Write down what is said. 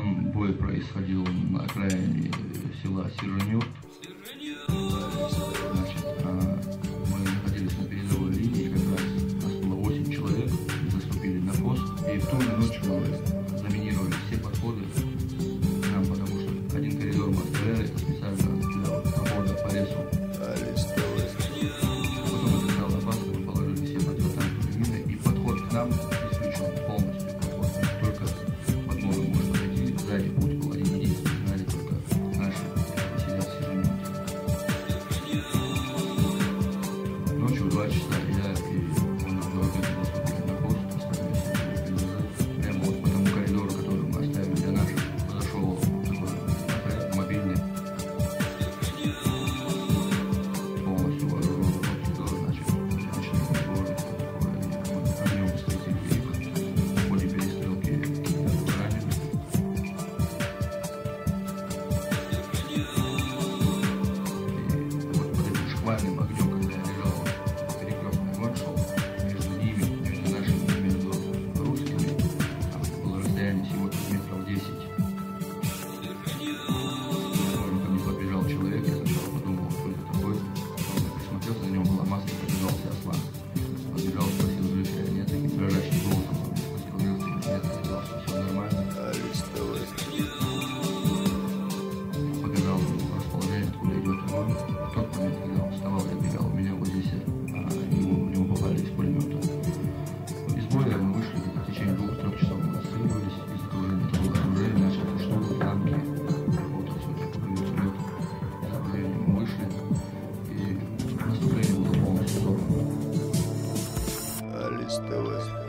Там бой происходил на окраине села Сержанёв. Значит, мы находились на передовой линии, как раз нас было 8 человек, заступили на пост, и в ту же ночь мы заминировали все подходы к нам, потому что один коридор мы оставляли специально для прохода по лесу. Потом это стало опасно, мы положили все противотанковые мины, и подход к нам исключен полностью. Подход только подмога может пройти, сзади путь был один единственный, знали только наши, которые сидят в Сержанёвке. Ночью в 2 часа я и он в 2 заступили на пост, остальные сидели перед прямо вот по тому коридору, который мы оставили для наших, подошел такой мобильный, полностью вооруженный коридор, значит, начали разговаривать, огнем встретили их в ходе перестрелки раненых. И вот под этим шквальным огнем, когда я лежал, перекрестный огонь шел между ними, между нашими, между русскими, там было расстояние всего метров 10. Ко мне подбежал человек, я сначала подумал, что это такое. Потом я присмотрелся, на нем была маска, подбежался Аслан. Подбежал, спросил, жив я или нет, таким дрожащим голосом спросил, жив ты или нет, я сказал, что все нормально. Показал расположение, откуда идет огонь. В тот момент, когда он вставал и отбегал, у меня вот здесь в него попали из пулемета. Из боя мы вышли, в течение 2-3 часов мы отстреливались, из окружения это было окружение, начали штурмы, танки, работать все это по вертолету. Из окружения мы вышли, и наступление было полностью сорвано. Алис ТВ.